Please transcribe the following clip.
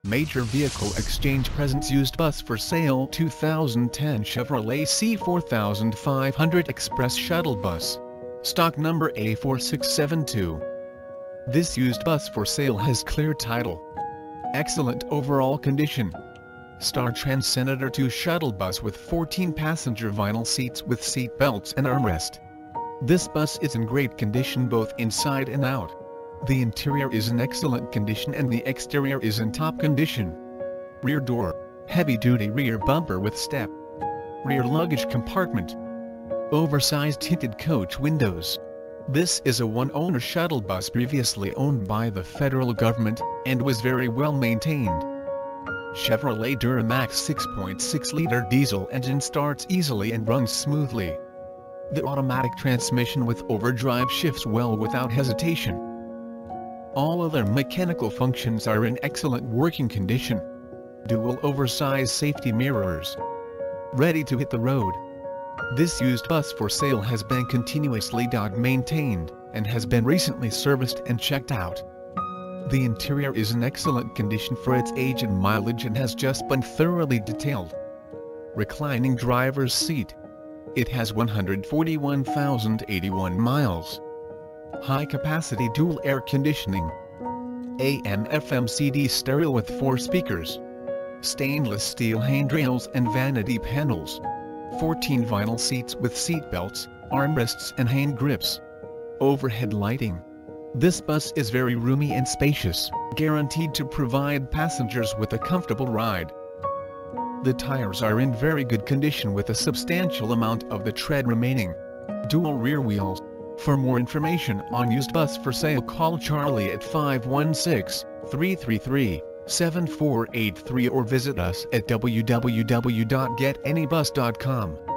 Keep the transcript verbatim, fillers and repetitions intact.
Major Vehicle Exchange presents used bus for sale two thousand ten Chevrolet C four five hundred Express Shuttle Bus. Stock number A four six seven two. This used bus for sale has clear title. Excellent overall condition. Star Trans Senator two shuttle bus with fourteen passenger vinyl seats with seat belts and armrest. This bus is in great condition both inside and out. The interior is in excellent condition and the exterior is in top condition. Rear door, heavy-duty rear bumper with step. Rear luggage compartment. Oversized tinted coach windows. This is a one-owner shuttle bus previously owned by the federal government, and was very well maintained. Chevrolet Duramax six point six liter diesel engine starts easily and runs smoothly. The automatic transmission with overdrive shifts well without hesitation. All other mechanical functions are in excellent working condition. Dual oversized safety mirrors. Ready to hit the road. This used bus for sale has been continuously maintained, and has been recently serviced and checked out. The interior is in excellent condition for its age and mileage and has just been thoroughly detailed. Reclining driver's seat. It has one hundred forty-one thousand eighty-one miles. High-capacity dual air conditioning. A M F M C D stereo with four speakers. Stainless steel handrails and vanity panels. fourteen vinyl seats with seat belts, armrests and hand grips. Overhead lighting. This bus is very roomy and spacious, guaranteed to provide passengers with a comfortable ride. The tires are in very good condition with a substantial amount of the tread remaining. Dual rear wheels. For more information on used bus for sale, call Charlie at five one six, three three three, seven four eight three or visit us at w w w dot get any bus dot com.